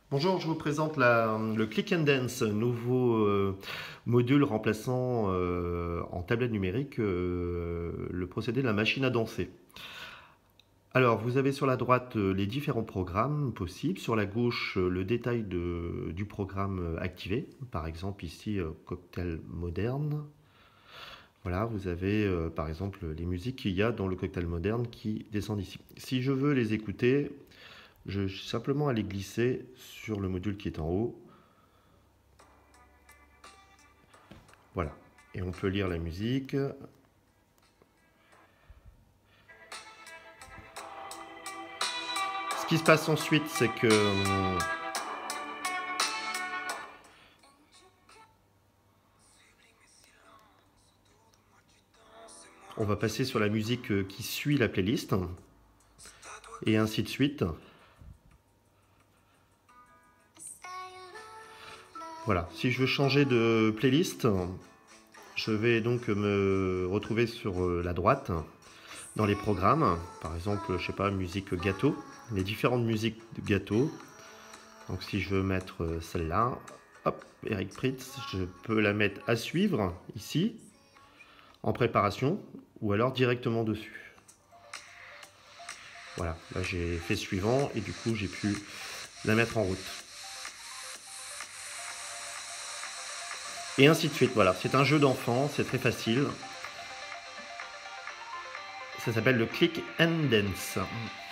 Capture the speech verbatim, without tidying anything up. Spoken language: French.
Bonjour, je vous présente la- le Click and Dance, nouveau euh, module remplaçant euh, en tablette numérique euh, le procédé de la machine à danser. Alors, vous avez sur la droite euh, les différents programmes possibles, sur la gauche euh, le détail de- du programme euh, activé, par exemple ici euh, cocktail moderne. Voilà, vous avez euh, par exemple les musiques qu'il y a dans le cocktail moderne qui descendent ici. Si je veux les écouter, je simplement à les glisser sur le module qui est en haut. Voilà. Et on peut lire la musique. Ce qui se passe ensuite, c'est que hum, on va passer sur la musique euh, qui suit la playlist, et ainsi de suite. Voilà. Si je veux changer de playlist, je vais donc me retrouver sur euh, la droite, dans les programmes. Par exemple, je sais pas, musique gâteau, les différentes musiques de gâteau. Donc si je veux mettre euh, celle-là, hop, Eric Pritz, je peux la mettre à suivre ici, en préparation, ou alors directement dessus. Voilà, là j'ai fait suivant et du coup j'ai pu la mettre en route. Et ainsi de suite, voilà. C'est un jeu d'enfant, c'est très facile. Ça s'appelle le Click and Dance.